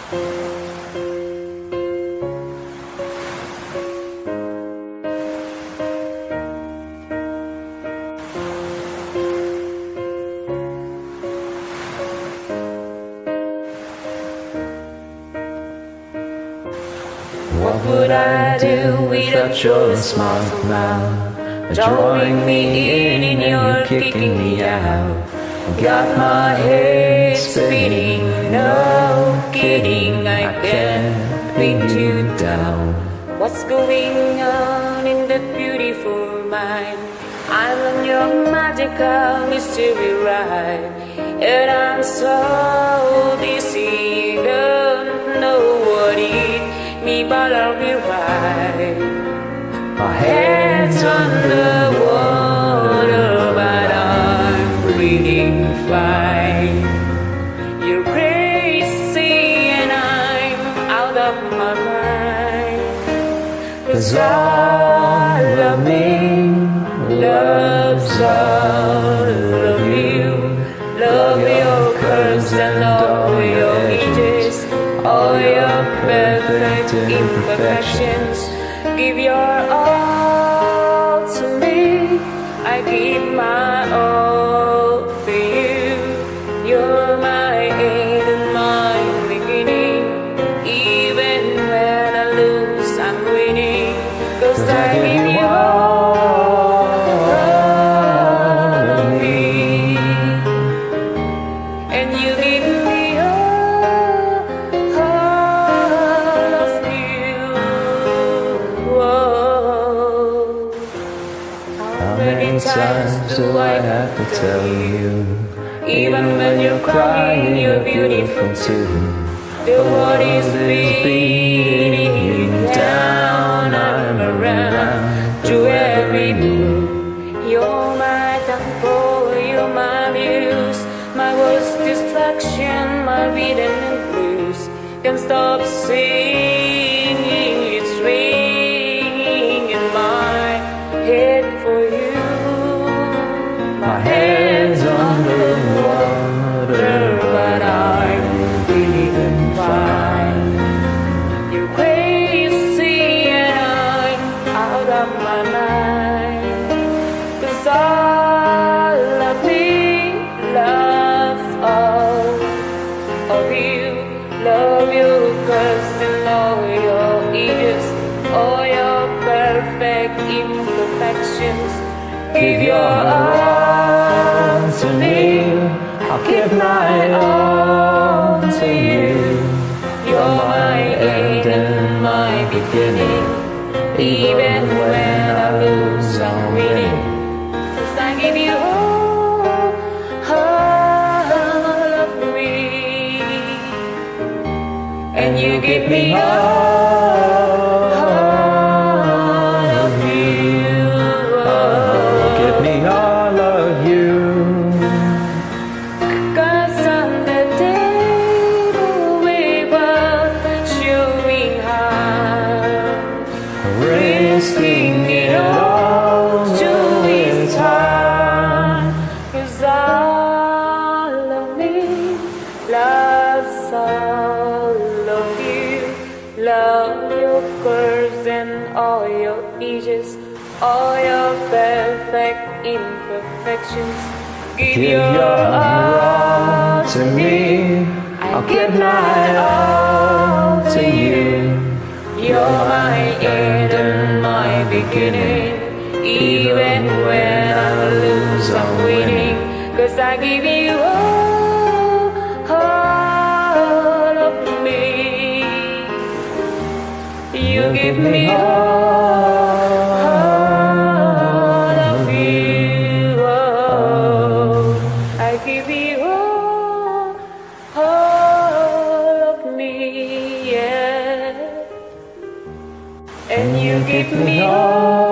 What would I do without your smart mouth? Drawing me in and you're kicking me out. Got my head spinning, no kidding, I can't pin you down. What's going on in that beautiful mind? I'm on your magical mystery ride, and I'm so dizzy, don't know what it me, but I'll be right. My head's underwater, but I'm breathing fine. You're crazy and I'm out of my mind. 'Cause all of me loves all of you. Love your curves and all your edges, all your perfect imperfections. Give your all to me, I give my all to you. You're my end and my beginning. Even when I lose, I'm winning. 'Cause I give you all of me, and you give me all of you. Whoa. How many times do I have to tell you? Even when you're crying, you're beautiful too. The world is beating you down. I'm around to every move. You're my downfall, you're my muse, my worst distraction, my rhythm and blues. Can't stop singing, it's ringing in my head for you. My head's underwater, but I'm feeling fine. You're crazy and I'm out of my mind. 'Cause all of me loves all of you. Love your curves and all your edges, all your perfect imperfections. Give your all to me, I'll give my all to you. You're my end and my beginning. Even when I lose, I'm winning. 'Cause I give you all of me, and you give me all of you. Give me all of you. 'Cause on the table we were showing hands, risking it all to his heart. 'Cause all of me loves all of you. Love your curves and all your edges, all your perfect imperfections. Give your all to me, I'll give my all to you. You're my end and my beginning. Even when I lose, I'm winning. 'Cause I give you all of me, you give me all of you. Oh, I give you all of me, yeah, and you give me all